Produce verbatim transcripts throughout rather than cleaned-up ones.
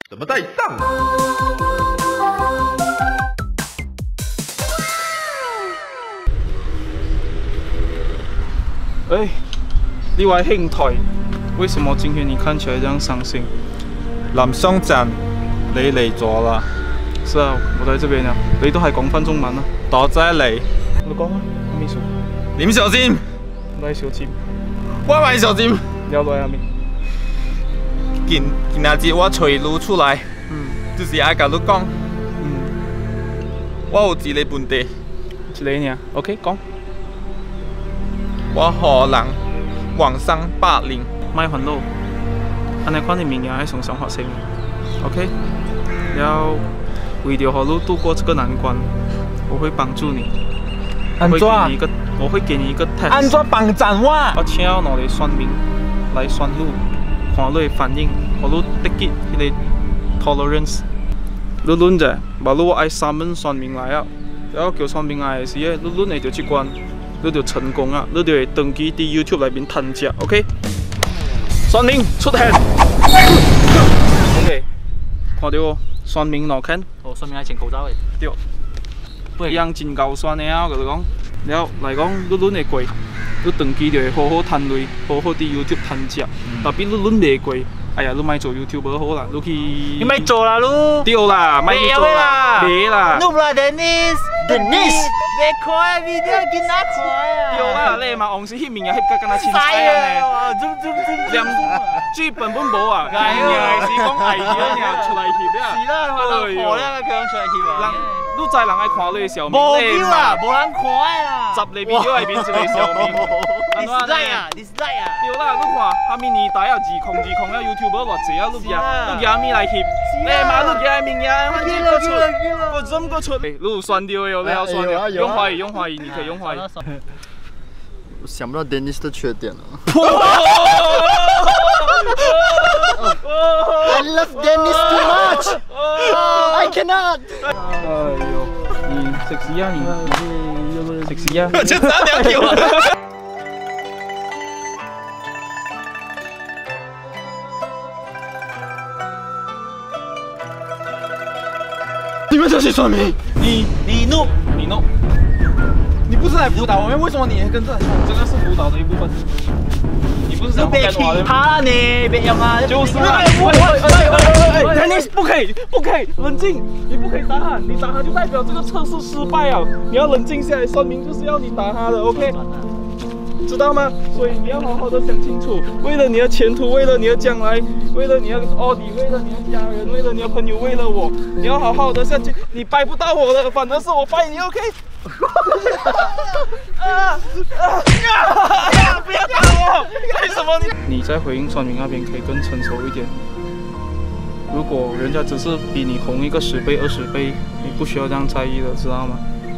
怎么带上啊？ 哎，你位兄台，为什么今天你看起来这样伤心？ 林雙鎮，你嚟咗啦？ 是啊，我在這邊呀。你都係講翻中文啊？ 多謝你。 你講啊，咩數？ 點小尖？ 來小尖。 我咪小尖。 有來下面。 見見下節我隨路出來， 嗯， 就是愛甲你講， 嗯， 我有一個問題。 一個呢 ？OK， 講。 我可能網上霸凌。 咪煩惱，安尼看你明年係從想發生 ，OK？ 要為了好路度過這個難關，我會幫助你。 安怎？ 一個，我會給你一個 test。 安怎幫贊我？ 我請我哋算命來算路。看你反應，我都得結佢哋 tolerance。你論者，話你我愛三蚊算命來啊，然後叫算命來嘅時咧，你論你就去關，你就成功啊，你就會登記喺 YouTube 裏邊攤價 ，OK？ 算命出現 ，OK？ 看到算命攞看， 哦，算命係穿口罩嘅， 對，一樣真夠算嘅啊，我同你講，然後嚟講，你論會貴。你登記就會好好攤類，好好啲 YouTube 攤價。特別你論袂貴，哎呀，你咪做 YouTuber 好啦，你去。 你咪做啦，你。 對啦，咪做啦，別啦。 你啦 ，Dennis，Dennis，別開 video 見哪開啊？ 對啦，你嘛戇死翕面又翕得咁啊清彩啊！ zum zum zum， 連劇本本冇啊，係啊，是講藝人又出嚟翕啊。 是啦，我學咧佢出嚟翕啊。 你再人愛看你嘅小面， 冇 view 啊，冇人看啊。 十你 video 係變成你小面， 你是like啊，你是like啊。 對啦，你看下面年代又自控自控啊 ，YouTuber 或者啊，你夾你夾面嚟翕，你嘛你夾面呀，我見個出，我怎個出？你算掉嘅，你要算掉，用懷疑用懷疑，你可以用懷疑。 我想不到 Dennis 的缺點了。I love Dennis too much. I cannot. 哎呦，你食屎啊你！食屎啊！ 就三兩條啊！ 你們這些算命，你你弄你弄，你不是來輔導我們，為什麼你也跟着？這個是輔導的一部分。你不是想別其他呢？別用啊！ 就是啊！哎 Dennis 不可以，不可以，冷靜！你不可以打他，你打他就代表這個測試失敗了。你要冷靜下來，算命就是要你打他的 ，OK？ 知道嗎？所以你要好好的想清楚，為了你的前途，為了你的將來，為了你的奧迪，為了你的家人，為了你的朋友，為了我，你要好好的下去。你掰不到我的，反而是我掰你 ，OK？ 啊啊啊！不要打我！為什麼你？你在回應算命那邊可以更成熟一點。如果人家只是比你紅一個十倍、二十倍，你不需要這樣在意的，知道嗎？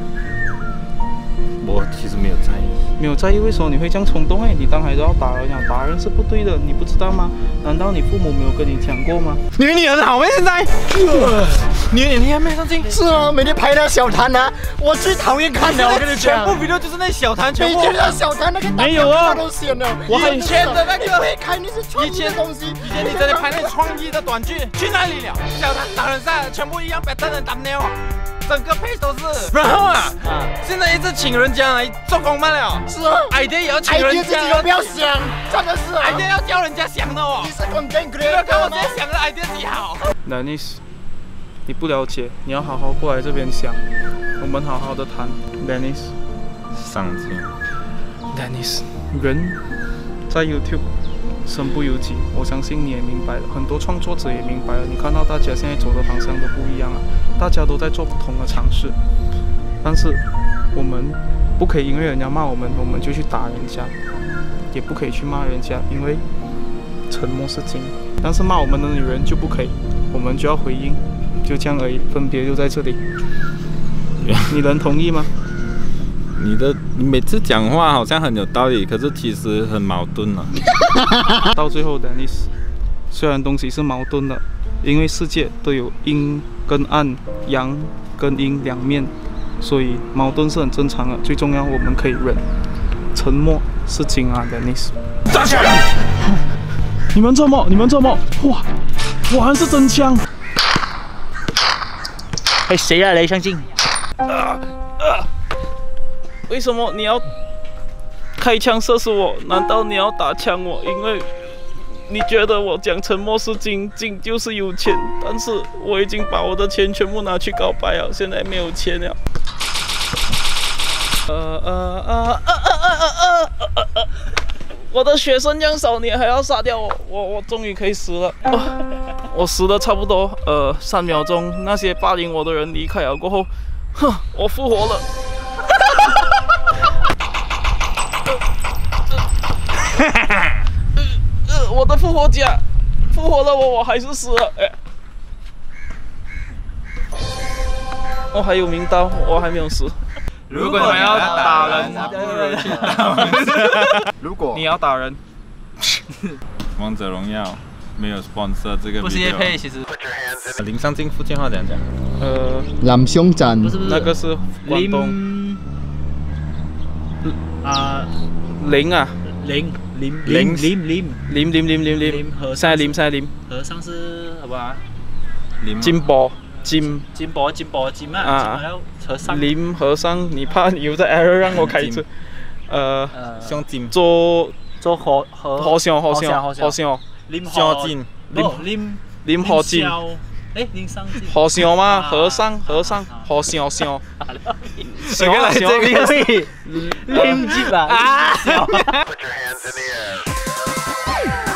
我其實沒有在意。 沒有在意，為什麼你會這樣衝動？哎，你當孩子要打人呀，打人是不對的，你不知道嗎？難道你父母沒有跟你講過嗎？ 你你很好咩？現在，你你你還沒上鏡？ 是啊，每天拍那小譚啊，我最討厭看了。我跟你講， 全部 video 就是那小譚，全部。 每天那小譚那個沒有啊， 都寫了。 我以前的那個， 看你是創意的東西。 以前你在那拍那創意的短劇，去哪裡了？小譚打人賽，全部一樣被真人打尿。整個配都是，然後啊，啊現在一直請人家來做工辦了。 是啊 ，idea 也要請人家， idea 自己都不要想，真的是、啊、 idea 要叫人家想的哦。 你是 content creator 不要看我自己想的 idea 自己好。 Dennis， 你不了解，你要好好過來這邊想，我們好好的談。Dennis， 上鏡。 Dennis， 人在 YouTube。身不由己，我相信你也明白了，很多創作者也明白了。你看到大家現在走的方向都不一樣了，大家都在做不同的嘗試。但是我們不可以因為人家罵我們，我們就去打人家，也不可以去罵人家，因為沉默是金。但是罵我們的女人就不可以，我們就要回應，就這樣而已。分別就在這裡，你能同意嗎？ 你的你每次講話好像很有道理，可是其實很矛盾啊。 到最後 ，Dennis， 雖然東西是矛盾的，因為世界都有陰跟暗、陽跟陰兩面，所以矛盾是很正常的。最重要，我們可以忍，沉默是金啊 ，Dennis。站起來！你們做乜？你們做乜？哇，果然是真槍！ 係死啦你，相信？ 为什么你要开枪射死我？难道你要打枪我？因为你觉得我讲沉默是金，金就是有钱，但是我已经把我的钱全部拿去告白了，现在没有钱了。呃呃呃呃呃呃呃呃呃！我的血剩这样少，你还要杀掉我？我我终于可以死了。哦我死了差不多呃三秒钟，那些霸凌我的人离开了过后，哼，我复活了。呃，我的复活甲复活了我，我还是死了。哎，我还有名刀，我还没有死。 如果你要打人，不如去打。 如果你要打人， 王者荣耀没有 sponsor 这个 video， 不是业配，其实林上镜福建话怎样讲？ 呃， 南胸针不是不是， 那个是广东林啊林啊， 林林林林林林林林林林林林和， 现在林现在林和尚是好不好？ 林吗金波金金箔金箔金嘛， 啊金嘛要和尚。 林和尚，你怕你有在 error 让我开车？呃， 呃， 胸襟， 做做和和好像好好像好好像林胸襟， 林林林和金。 哎，林上进。 好像吗？ 啊和尚和尚，好像像像来这个可以，林金啊。